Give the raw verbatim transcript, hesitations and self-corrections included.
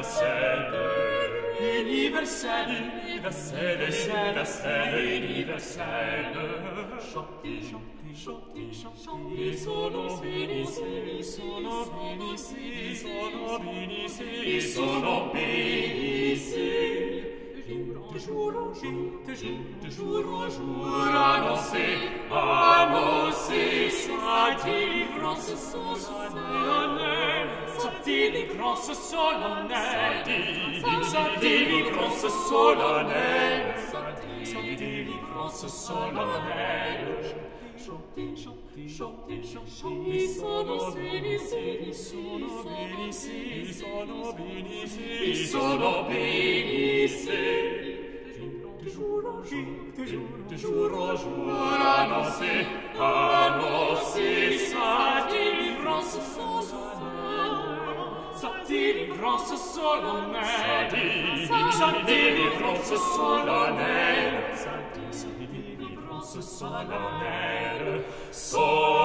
universelle, universelle, universelle, universelle. Chantez, chantez, chantez, chantez, sono bénissez, sono bénissez, sono bénissez, sono bénissez. De jour en jour, de jour, de jour en jour, annoncez, annoncez sa délivrance solennelle, sa délivrance solennelle, sa délivrance solennelle, sa délivrance solennelle. Chantez, chantez, chantez, chantez, sono bénissez, sono bénissez, sono bénissez, sono bénissez. De jour en jour, de jour, de jour en jour, annoncez, annoncez sa délivrance solennelle, sa délivrance solennelle, sa délivrance solennelle, sa délivrance solennelle, solennelle.